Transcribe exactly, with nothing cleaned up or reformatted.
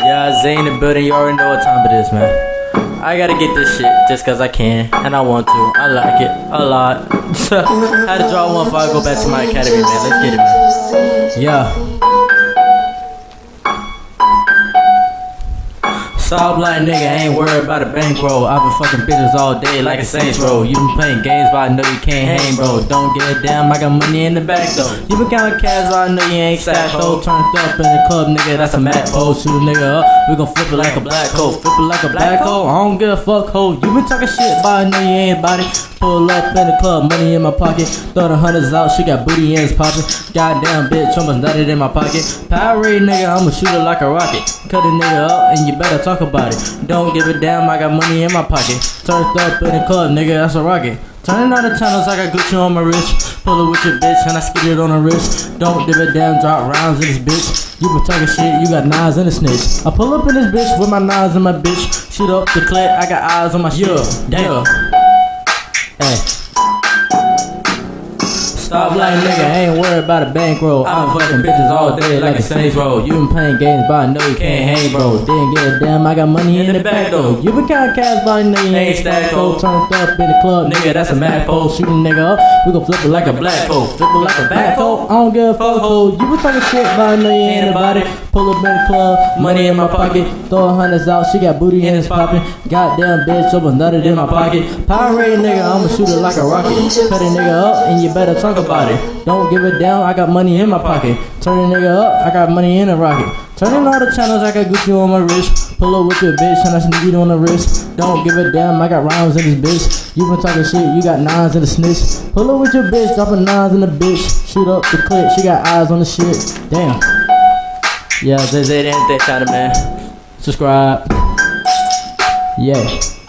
Yeah, Zay in the building, you already know what time it is, man. I gotta get this shit just cause I can, and I want to. I like it a lot. Had to draw one before I go back to my academy, man. Let's get it, man. Yeah. Stop like nigga, ain't worried about a bankroll. I've been fucking bitches all day like a Saints roll. You been playing games, but I know you can't hang, bro. Don't give a damn, I got money in the back though. You been counting cash, but I know you ain't stacked though. Turned up in the club, nigga, that's a mad pose. Shoot a nigga up, we gon' flip it like a black hole. Flip it like a black hole, I don't give a fuck hoe. You been talking shit, but I know you ain't about it. Pull up in the club, money in my pocket. Throw the hundreds out, she got booty ends poppin'. Goddamn bitch, almost nutted in my pocket. Powerade nigga, I'ma shoot it like a rocket. Cut a nigga up and you better talk about it. Don't give a damn, I got money in my pocket. Turned up in the club, nigga, that's a rocket. Turning on the channels, I got Gucci on my wrist. Pull it with your bitch and I skid it on the wrist. Don't give a damn, drop rounds in this bitch. You been talking shit, you got knives and a snitch. I pull up in this bitch with my knives and my bitch. Shoot up the clip, I got eyes on my shit. Damn. Hey. Stop like nigga, ain't worried about a bankroll. I been fucking bitches all day like a Saints roll. You been playing games, but I know you can't hang, bro. Didn't give a damn, I got money in the back though. You been counting cash, but I know you ain't stacked though. Turned up in the club, nigga, that's a mad pole. Shoot a nigga up, we gon' flip it like a black hole. Flip it like a back hole, I don't give a fuck hole. You been talking shit, but I know you ain't about it. Pull up in the club, money in my pocket. Throw hundreds out, she got booty and it's poppin'. Goddamn bitch, almost nutted in my pocket. Powerade nigga, I'ma shoot it like a rocket. Cut a nigga up and you better talk about it. Don't give a damn, I got money in my pocket. Turn a nigga up, I got money in a rocket. Turning all the channels, I got Gucci on my wrist. Pull up with your bitch and I sneak it on the wrist. Don't give a damn, I got rounds in this bitch. You been talking shit, you got nines in the snitch. Pull up with your bitch, dropping nines in the bitch. Shoot up the clip, she got eyes on the shit. Damn. Yeah, Zay Zay the Entertainer, man. Subscribe. Yeah.